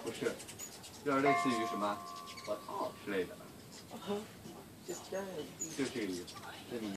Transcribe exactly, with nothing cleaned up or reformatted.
不是，就是类似于什么核桃之类的。 就是这个意思。 就这个意思。那你。